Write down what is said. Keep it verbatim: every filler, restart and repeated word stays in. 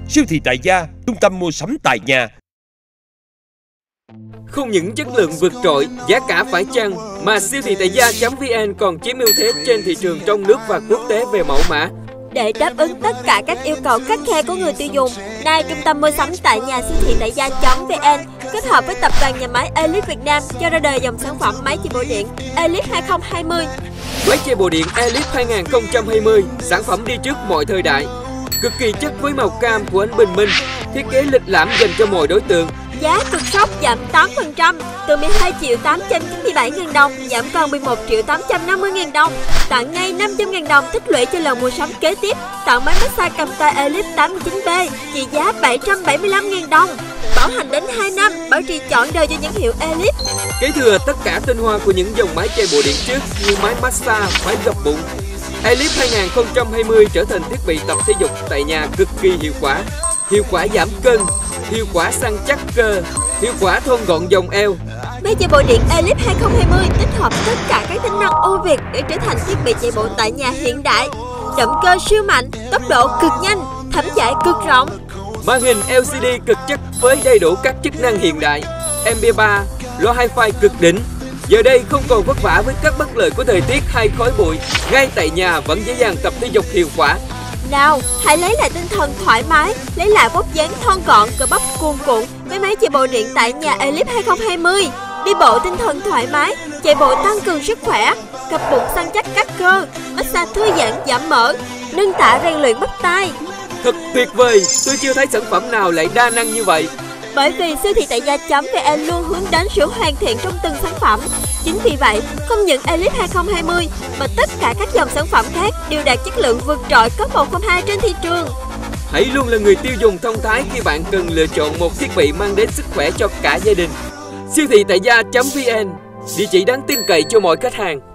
Siêu thị tại gia, trung tâm mua sắm tại nhà. Không những chất lượng vượt trội, giá cả phải chăng, mà siêu thị tại gia.vn còn chiếm ưu thế trên thị trường trong nước và quốc tế về mẫu mã. Để đáp ứng tất cả các yêu cầu khắt khe của người tiêu dùng, nay trung tâm mua sắm tại nhà siêu thị tại gia.vn kết hợp với tập đoàn nhà máy Elite Việt Nam cho ra đời dòng sản phẩm máy chày bộ điện Elite hai không hai không. Máy chày bộ điện Elite hai không hai không, sản phẩm đi trước mọi thời đại. Cực kỳ chất với màu cam của ánh bình minh, thiết kế lịch lãm dành cho mọi đối tượng. Giá cực sốc giảm tám phần trăm, từ mười hai triệu tám trăm chín mươi bảy nghìn đồng giảm còn mười một triệu tám trăm năm mươi nghìn đồng. Tặng ngay năm trăm nghìn đồng tích lũy cho lần mua sắm kế tiếp. Tặng máy massage cầm tay Elite tám mươi chín B trị giá bảy trăm bảy mươi lăm nghìn đồng. Bảo hành đến hai năm, bảo trì trọn đời cho những hiệu Elite. Kế thừa tất cả tinh hoa của những dòng máy chày bộ điện trước như máy massage, máy gập bụng. Elite hai không hai không trở thành thiết bị tập thể dục tại nhà cực kỳ hiệu quả. Hiệu quả giảm cân, hiệu quả săn chắc cơ, hiệu quả thon gọn vòng eo. Máy chày bộ điện Elite hai không hai không tích hợp tất cả các tính năng ưu việt để trở thành thiết bị chày bộ tại nhà hiện đại. Động cơ siêu mạnh, tốc độ cực nhanh, thẩm chạy cực rộng. Màn hình lờ xê đê cực chất với đầy đủ các chức năng hiện đại. em pê ba, loa hi-fi cực đỉnh. Giờ đây không còn vất vả với các bất lợi của thời tiết hay khói bụi. Ngay tại nhà vẫn dễ dàng tập thể dục hiệu quả. Nào, hãy lấy lại tinh thần thoải mái, lấy lại vóc dáng thon gọn, cơ bắp cuồn cuộn với máy chày bộ điện tại nhà Elite hai không hai không. Đi bộ tinh thần thoải mái, chạy bộ tăng cường sức khỏe, cặp bụng săn chắc các cơ, massage thư giãn giảm mỡ, nâng tạ rèn luyện bắp tay. Thật tuyệt vời, tôi chưa thấy sản phẩm nào lại đa năng như vậy. Bởi vì siêu thị tại gia.vn luôn hướng đến sự hoàn thiện trong từng sản phẩm. Chính vì vậy, không những Elite hai không hai không mà tất cả các dòng sản phẩm khác đều đạt chất lượng vượt trội cấp một không hai trên thị trường. Hãy luôn là người tiêu dùng thông thái khi bạn cần lựa chọn một thiết bị mang đến sức khỏe cho cả gia đình. Siêu thị tại gia.vn, địa chỉ đáng tin cậy cho mọi khách hàng.